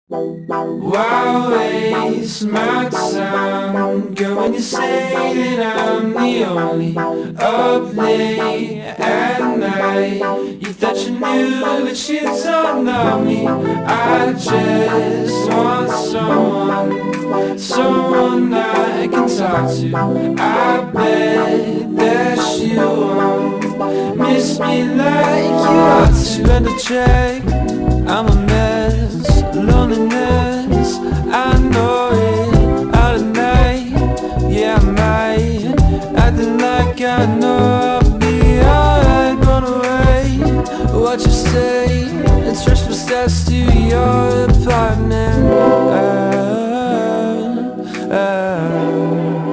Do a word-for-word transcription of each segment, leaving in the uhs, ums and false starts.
Why waste my time, girl, when you say that I'm the only up late at night? You thought you knew, but you don't know me. I just want someone, someone I can talk to. I bet that you won't miss me like you ought to. Spend a check, I'm a mess, loneliness, I know it, out at night, yeah I might, acting like I know I'll be alright, run away, what you say, it's just steps to your apartment, uh, uh.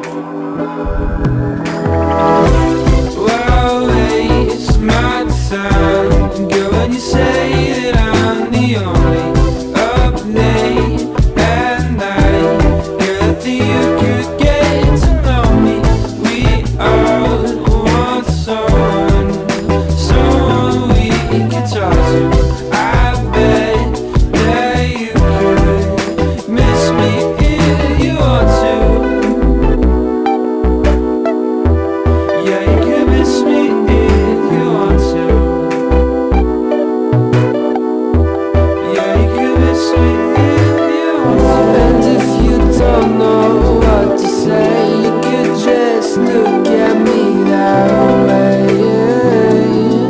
Why waste my time, girl, when you say that I'm the only up late at night? Girl, I think you could get to know me. We all want someone, someone we can talk to. I bet that you could miss me if you want to. Yeah, you could miss me if you want to. Yeah, you could miss me if you want to. And if you don't know what to say, you could just look at me that way,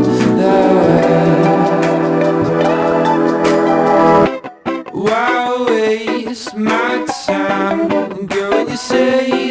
that way. Why waste my time, girl, when you say